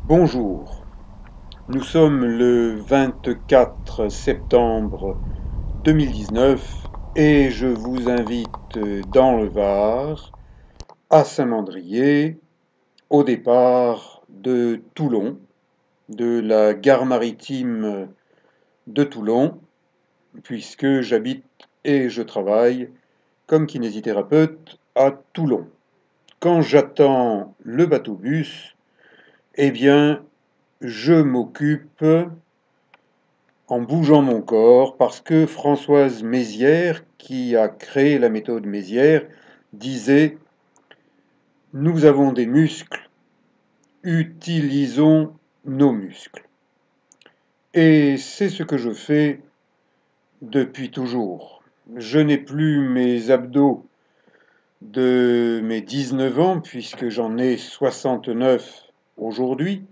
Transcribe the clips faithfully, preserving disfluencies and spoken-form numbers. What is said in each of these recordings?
Bonjour, nous sommes le vingt-quatre septembre deux mille dix-neuf et je vous invite dans le Var, à Saint-Mandrier, au départ de Toulon, de la gare maritime de Toulon, puisque j'habite et je travaille comme kinésithérapeute à Toulon. Quand j'attends le bateau-bus, eh bien, je m'occupe en bougeant mon corps, parce que Françoise Mézières, qui a créé la méthode Mézières, disait « Nous avons des muscles, utilisons nos muscles ». Et c'est ce que je fais depuis toujours. Je n'ai plus mes abdos de mes dix-neuf ans, puisque j'en ai soixante-neuf aujourd'hui,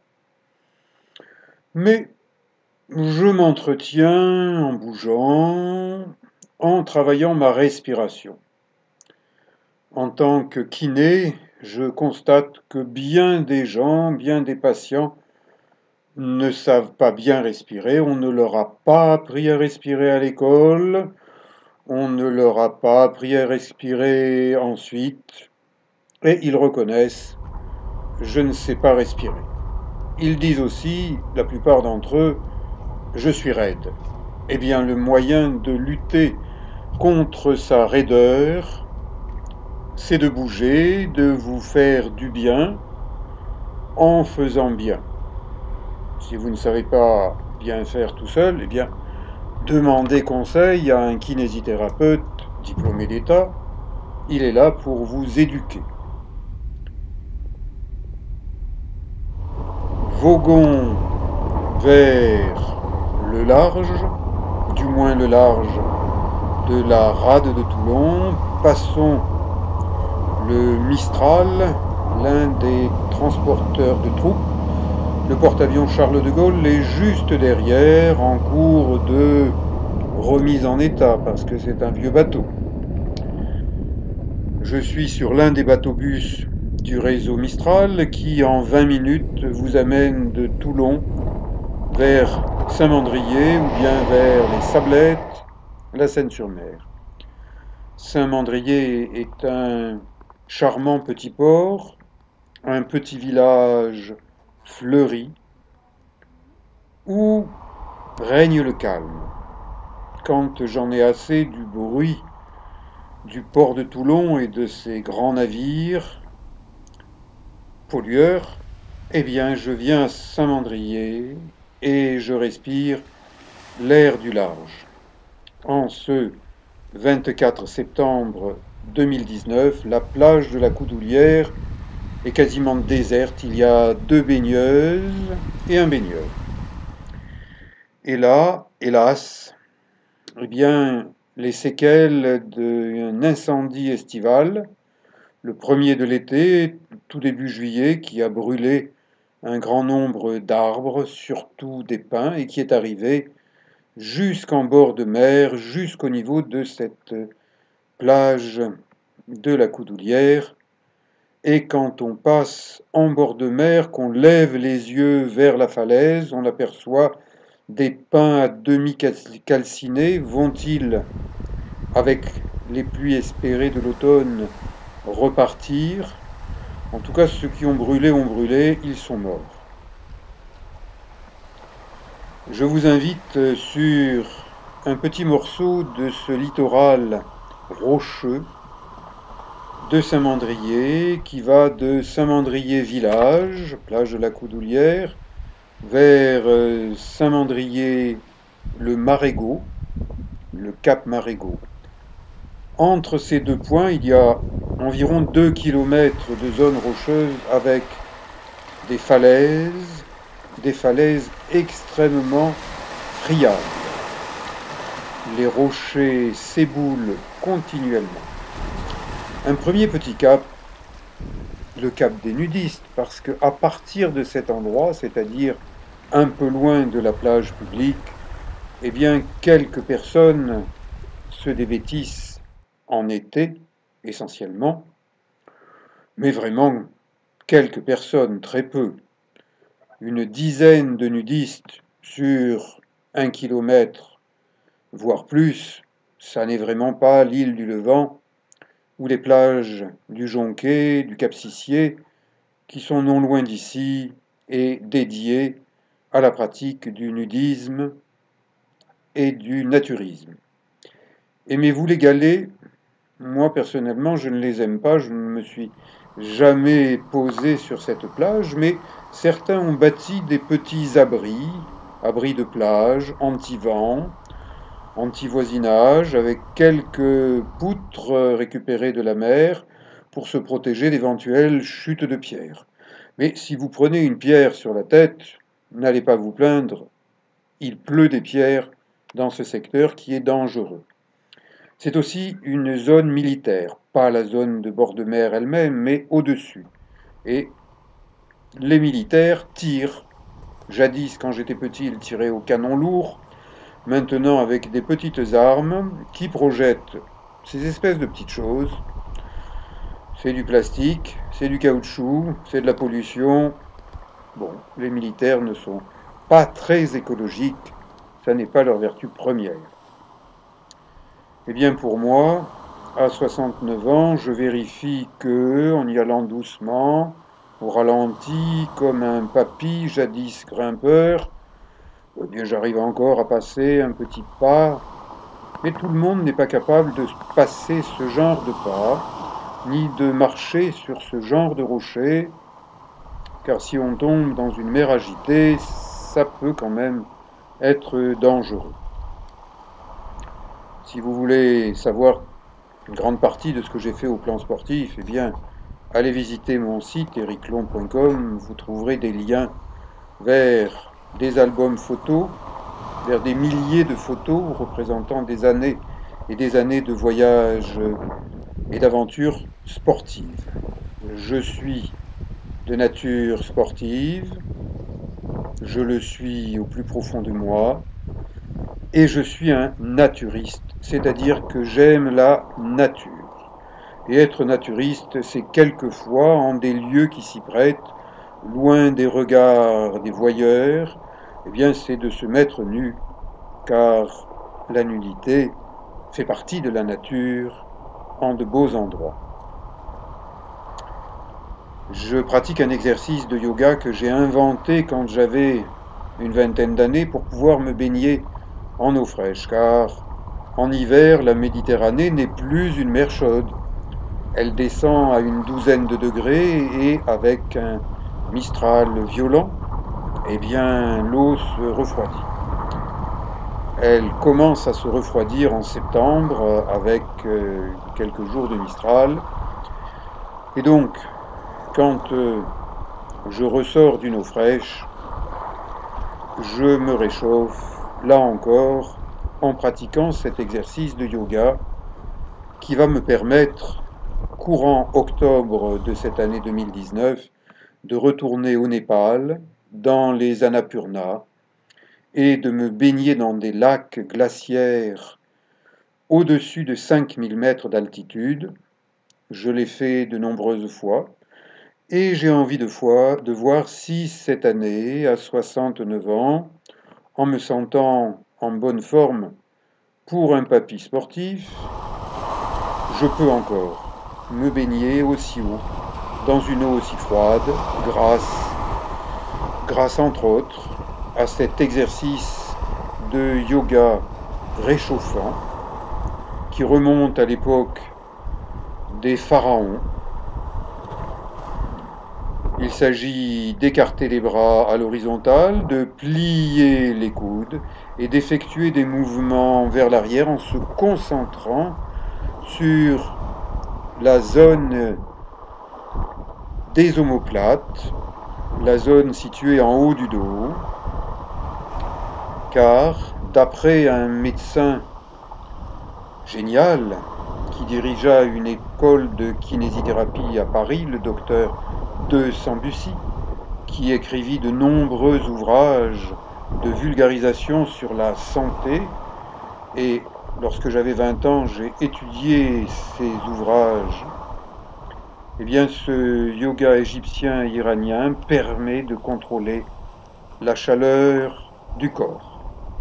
mais je m'entretiens en bougeant, en travaillant ma respiration. En tant que kiné, je constate que bien des gens, bien des patients ne savent pas bien respirer. On ne leur a pas appris à respirer à l'école, on ne leur a pas appris à respirer ensuite, et ils reconnaissent « je ne sais pas respirer ». Ils disent aussi, la plupart d'entre eux, « je suis raide ». Eh bien, le moyen de lutter contre sa raideur, c'est de bouger, de vous faire du bien en faisant bien. Si vous ne savez pas bien faire tout seul, eh bien, demandez conseil à un kinésithérapeute diplômé d'État. Il est là pour vous éduquer. Voguons vers le large, du moins le large de la rade de Toulon. Passons le Mistral, l'un des transporteurs de troupes. Le porte-avions Charles de Gaulle est juste derrière, en cours de remise en état, parce que c'est un vieux bateau. Je suis sur l'un des bateaux-bus du réseau Mistral, qui en vingt minutes vous amène de Toulon vers Saint-Mandrier, ou bien vers les Sablettes, la Seine-sur-Mer. Saint-Mandrier est un charmant petit port, un petit village fleuri, où règne le calme. Quand j'en ai assez du bruit du port de Toulon et de ses grands navires pollueurs, eh bien je viens à Saint-Mandrier et je respire l'air du large. En ce vingt-quatre septembre deux mille dix-neuf, la plage de la Coudoulière est quasiment déserte. Il y a deux baigneuses et un baigneur. Et là, hélas, eh bien, les séquelles d'un incendie estival, le premier de l'été, tout début juillet, qui a brûlé un grand nombre d'arbres, surtout des pins, et qui est arrivé jusqu'en bord de mer, jusqu'au niveau de cette plage de la Coudoulière. Et quand on passe en bord de mer, qu'on lève les yeux vers la falaise, on aperçoit des pins à demi calcinés. Vont-ils, avec les pluies espérées de l'automne, repartir? En tout cas, ceux qui ont brûlé ont brûlé, ils sont morts. Je vous invite sur un petit morceau de ce littoral rocheux de Saint-Mandrier, qui va de Saint-Mandrier village, plage de la Coudoulière, vers Saint-Mandrier le Marégot, le cap Marégot. Entre ces deux points, il y a environ deux kilomètres de zone rocheuse avec des falaises, des falaises extrêmement friables. Les rochers s'éboulent continuellement. Un premier petit cap, le cap des nudistes, parce que à partir de cet endroit, c'est-à-dire un peu loin de la plage publique, eh bien, quelques personnes se dévêtissent en été, essentiellement, mais vraiment quelques personnes, très peu. une dizaine de nudistes sur un kilomètre, voire plus, ça n'est vraiment pas l'île du Levant ou les plages du Jonquet, du Cap-Sicier, qui sont non loin d'ici et dédiées à la pratique du nudisme et du naturisme. Aimez-vous les galets? Moi, personnellement, je ne les aime pas, je ne me suis jamais posé sur cette plage, mais certains ont bâti des petits abris, abris de plage, anti-vent, anti-voisinage, avec quelques poutres récupérées de la mer pour se protéger d'éventuelles chutes de pierres. Mais si vous prenez une pierre sur la tête, n'allez pas vous plaindre, il pleut des pierres dans ce secteur qui est dangereux. C'est aussi une zone militaire, pas la zone de bord de mer elle-même, mais au-dessus. Et les militaires tirent. Jadis, quand j'étais petit, ils tiraient au canon lourd. Maintenant, avec des petites armes qui projettent ces espèces de petites choses. C'est du plastique, c'est du caoutchouc, c'est de la pollution. Bon, les militaires ne sont pas très écologiques, ça n'est pas leur vertu première. Eh bien pour moi, à soixante-neuf ans, je vérifie que, en y allant doucement, au ralenti, comme un papy jadis grimpeur, eh bien j'arrive encore à passer un petit pas, mais tout le monde n'est pas capable de passer ce genre de pas, ni de marcher sur ce genre de rocher, car si on tombe dans une mer agitée, ça peut quand même être dangereux. Si vous voulez savoir une grande partie de ce que j'ai fait au plan sportif, eh bien, allez visiter mon site ericlon point com, vous trouverez des liens vers des albums photos, vers des milliers de photos représentant des années et des années de voyages et d'aventures sportives. Je suis de nature sportive, je le suis au plus profond de moi, et je suis un naturiste, c'est-à-dire que j'aime la nature. Et être naturiste, c'est quelquefois en des lieux qui s'y prêtent, loin des regards des voyeurs, eh bien c'est de se mettre nu, car la nudité fait partie de la nature en de beaux endroits. Je pratique un exercice de yoga que j'ai inventé quand j'avais une vingtaine d'années pour pouvoir me baigner en eau fraîche, car en hiver, la Méditerranée n'est plus une mer chaude. Elle descend à une douzaine de degrés et avec un mistral violent, eh bien, l'eau se refroidit. Elle commence à se refroidir en septembre avec quelques jours de mistral. Et donc, quand je ressors d'une eau fraîche, je me réchauffe, là encore, en pratiquant cet exercice de yoga qui va me permettre, courant octobre de cette année deux mille dix-neuf, de retourner au Népal, dans les Annapurna, et de me baigner dans des lacs glaciaires au-dessus de cinq mille mètres d'altitude. Je l'ai fait de nombreuses fois, et j'ai envie de, fois, de voir si cette année, à soixante-neuf ans, en me sentant en bonne forme pour un papy sportif, je peux encore me baigner aussi haut, dans une eau aussi froide, grâce, grâce entre autres à cet exercice de yoga réchauffant qui remonte à l'époque des pharaons. Il s'agit d'écarter les bras à l'horizontale, de plier les coudes et d'effectuer des mouvements vers l'arrière en se concentrant sur la zone des omoplates, la zone située en haut du dos, car d'après un médecin génial qui dirigea une école de kinésithérapie à Paris, le docteur de Sambucy, qui écrivit de nombreux ouvrages de vulgarisation sur la santé, et lorsque j'avais vingt ans, j'ai étudié ces ouvrages. Eh bien, ce yoga égyptien iranien permet de contrôler la chaleur du corps.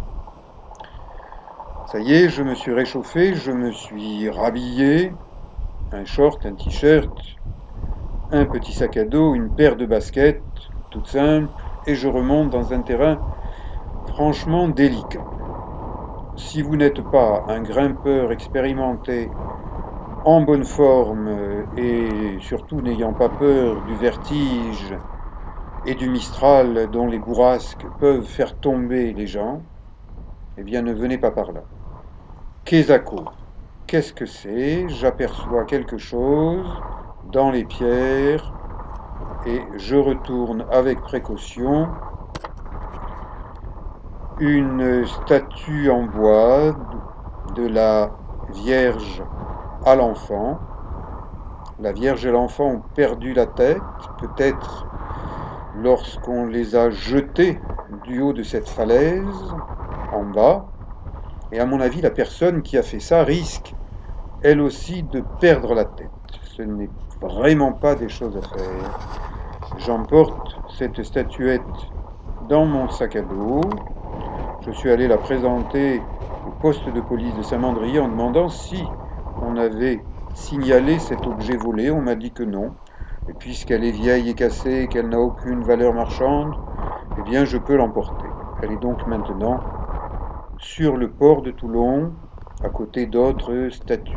Ça y est, je me suis réchauffé, je me suis rhabillé, un short, un t-shirt, un petit sac à dos, une paire de baskets, toute simple, et je remonte dans un terrain franchement délicat. Si vous n'êtes pas un grimpeur expérimenté, en bonne forme et surtout n'ayant pas peur du vertige et du mistral dont les bourrasques peuvent faire tomber les gens, eh bien ne venez pas par là. Kesako, qu'est-ce que c'est? J'aperçois quelque chose dans les pierres et je retourne avec précaution. Une statue en bois de la Vierge à l'enfant. La Vierge et l'enfant ont perdu la tête, peut-être lorsqu'on les a jetés du haut de cette falaise, en bas. Et à mon avis, la personne qui a fait ça risque, elle aussi, de perdre la tête. Ce n'est vraiment pas des choses à faire. J'emporte cette statuette dans mon sac à dos. Je suis allé la présenter au poste de police de Saint-Mandrier en demandant si on avait signalé cet objet volé. On m'a dit que non. Et puisqu'elle est vieille et cassée et qu'elle n'a aucune valeur marchande, eh bien je peux l'emporter. Elle est donc maintenant sur le port de Toulon, à côté d'autres statues.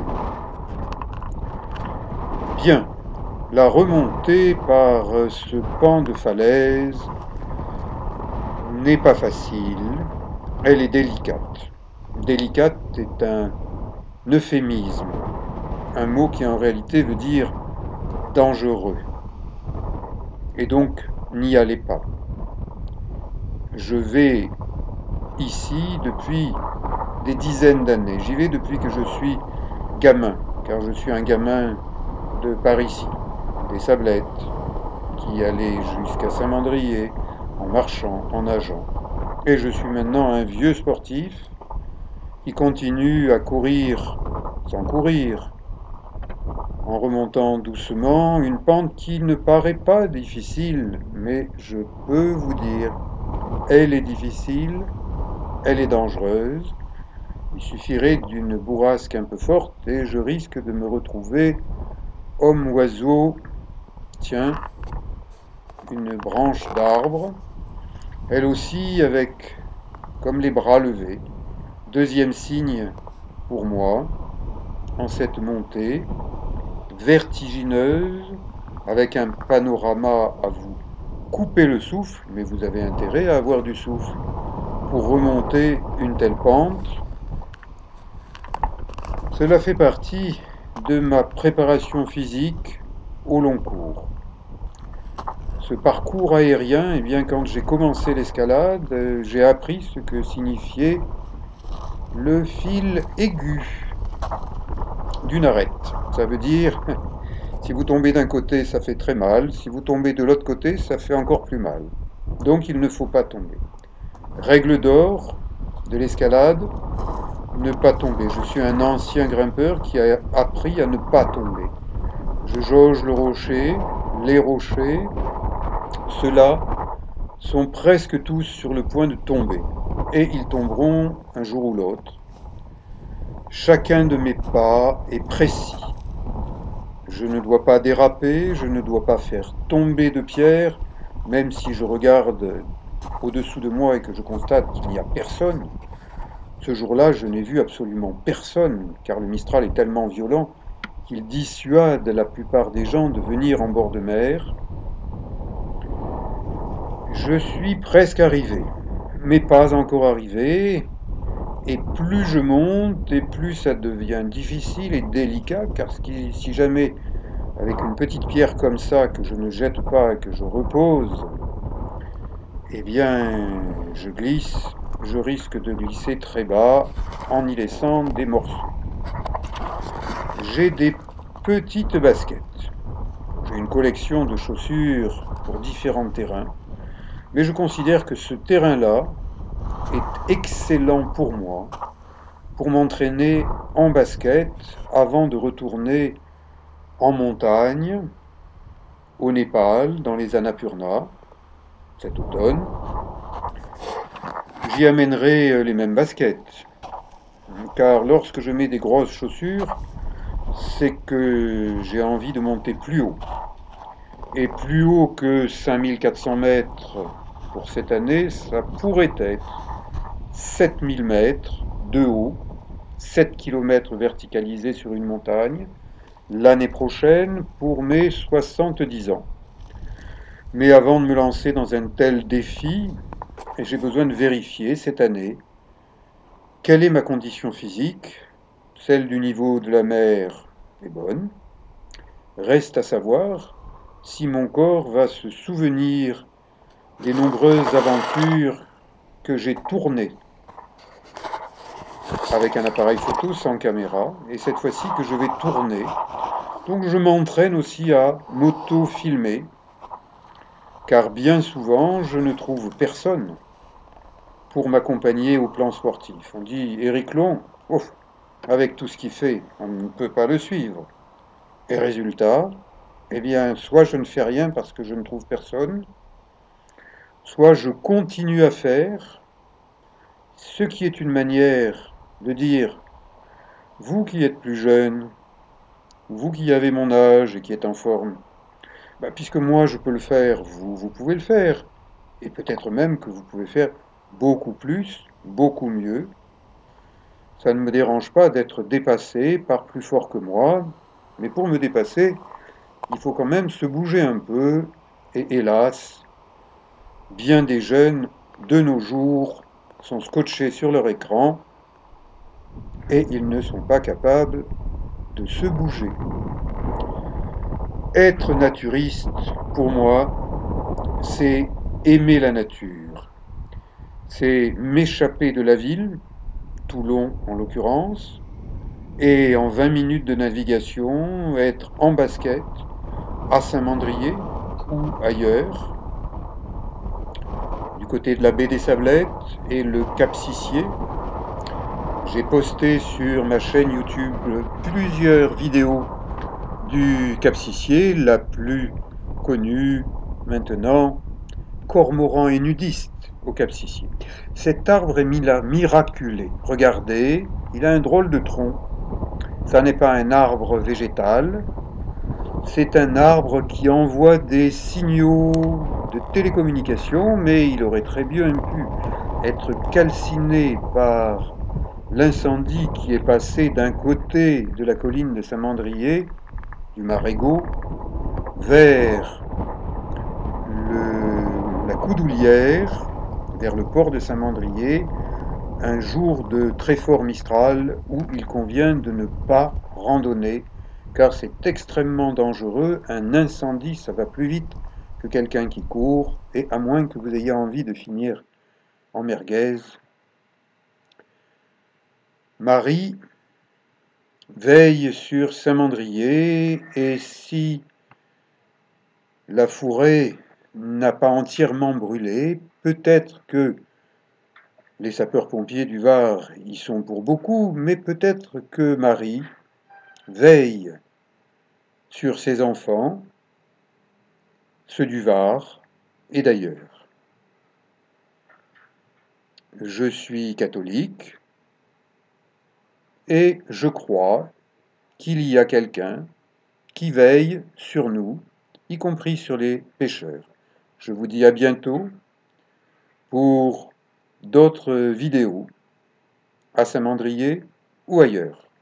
Bien, la remontée par ce pan de falaise n'est pas facile, elle est délicate. Délicate est un euphémisme, un mot qui en réalité veut dire dangereux. Et donc, n'y allez pas. Je vais ici depuis des dizaines d'années. J'y vais depuis que je suis gamin, car je suis un gamin de par ici, des Sablettes, qui allait jusqu'à Saint-Mandrier, en marchant, en nageant. Et je suis maintenant un vieux sportif qui continue à courir sans courir, en remontant doucement une pente qui ne paraît pas difficile, mais je peux vous dire, elle est difficile, elle est dangereuse. Il suffirait d'une bourrasque un peu forte et je risque de me retrouver homme-oiseau, tiens, une branche d'arbre, elle aussi avec comme les bras levés. Deuxième signe pour moi, en cette montée vertigineuse, avec un panorama à vous couper le souffle, mais vous avez intérêt à avoir du souffle pour remonter une telle pente. Cela fait partie de ma préparation physique au long cours. Ce parcours aérien, eh bien, quand j'ai commencé l'escalade, euh, j'ai appris ce que signifiait le fil aigu d'une arête. Ça veut dire, si vous tombez d'un côté, ça fait très mal. Si vous tombez de l'autre côté, ça fait encore plus mal. Donc, il ne faut pas tomber. Règle d'or de l'escalade, ne pas tomber. Je suis un ancien grimpeur qui a appris à ne pas tomber. Je jauge le rocher, les rochers, ceux-là sont presque tous sur le point de tomber. Et ils tomberont un jour ou l'autre. Chacun de mes pas est précis. Je ne dois pas déraper, je ne dois pas faire tomber de pierre, même si je regarde au-dessous de moi et que je constate qu'il n'y a personne. Ce jour-là, je n'ai vu absolument personne, car le Mistral est tellement violent qu'il dissuade la plupart des gens de venir en bord de mer. Je suis presque arrivé, mais pas encore arrivé, et plus je monte, et plus ça devient difficile et délicat, car si jamais, avec une petite pierre comme ça, que je ne jette pas et que je repose, eh bien, je glisse, je risque de glisser très bas en y laissant des morceaux. J'ai des petites baskets. J'ai une collection de chaussures pour différents terrains. Mais je considère que ce terrain-là est excellent pour moi, pour m'entraîner en basket avant de retourner en montagne, au Népal, dans les Annapurna, cet automne, j'y amènerai les mêmes baskets. Car lorsque je mets des grosses chaussures, c'est que j'ai envie de monter plus haut. Et plus haut que cinq mille quatre cents mètres pour cette année, ça pourrait être sept mille mètres de haut, sept kilomètres verticalisés sur une montagne, l'année prochaine pour mes soixante-dix ans. Mais avant de me lancer dans un tel défi, j'ai besoin de vérifier cette année quelle est ma condition physique. Celle du niveau de la mer est bonne. Reste à savoir si mon corps va se souvenir des nombreuses aventures que j'ai tournées avec un appareil photo sans caméra, et cette fois-ci que je vais tourner. Donc je m'entraîne aussi à m'auto-filmer, car bien souvent je ne trouve personne pour m'accompagner au plan sportif. On dit Éric Long, ouf, avec tout ce qu'il fait, on ne peut pas le suivre. Et résultat, eh bien, soit je ne fais rien parce que je ne trouve personne, soit je continue à faire, ce qui est une manière de dire, vous qui êtes plus jeune, vous qui avez mon âge et qui êtes en forme, bah, puisque moi je peux le faire, vous, vous pouvez le faire. Et peut-être même que vous pouvez faire beaucoup plus, beaucoup mieux. Ça ne me dérange pas d'être dépassé par plus fort que moi, mais pour me dépasser, il faut quand même se bouger un peu, et hélas, bien des jeunes de nos jours sont scotchés sur leur écran et ils ne sont pas capables de se bouger. Être naturiste, pour moi, c'est aimer la nature. C'est m'échapper de la ville, Toulon en l'occurrence, et en vingt minutes de navigation, être en basket, à Saint-Mandrier ou ailleurs, du côté de la baie des Sablettes et le Cap Sissier. J'ai posté sur ma chaîne YouTube plusieurs vidéos du Cap Sissier, la plus connue maintenant, cormoran et nudiste au Cap Sissier. Cet arbre est miraculé. Regardez, il a un drôle de tronc. Ça n'est pas un arbre végétal, c'est un arbre qui envoie des signaux de télécommunication, mais il aurait très bien pu être calciné par l'incendie qui est passé d'un côté de la colline de Saint-Mandrier, du Marégot, vers le, la Coudoulière, vers le port de Saint-Mandrier, un jour de très fort Mistral où il convient de ne pas randonner, car c'est extrêmement dangereux. Un incendie, ça va plus vite que quelqu'un qui court, et à moins que vous ayez envie de finir en merguez. Marie veille sur Saint-Mandrier, et si la forêt n'a pas entièrement brûlé, peut-être que les sapeurs-pompiers du Var y sont pour beaucoup, mais peut-être que Marie veille sur ses enfants, ceux du Var et d'ailleurs. Je suis catholique et je crois qu'il y a quelqu'un qui veille sur nous, y compris sur les pécheurs. Je vous dis à bientôt pour d'autres vidéos à Saint-Mandrier ou ailleurs.